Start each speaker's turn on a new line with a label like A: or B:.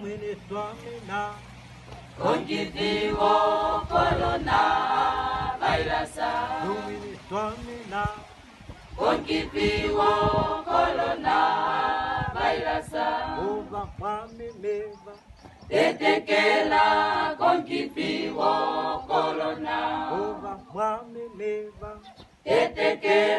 A: Lumini Swamina.
B: Conchivivo corona virasa.
A: Lumini Swamina.
B: Conchivivo corona virasa.
A: Ova Mami Meva.
B: Tetekela conchivivo corona.
A: Ova Mami Meva.
B: Tetekela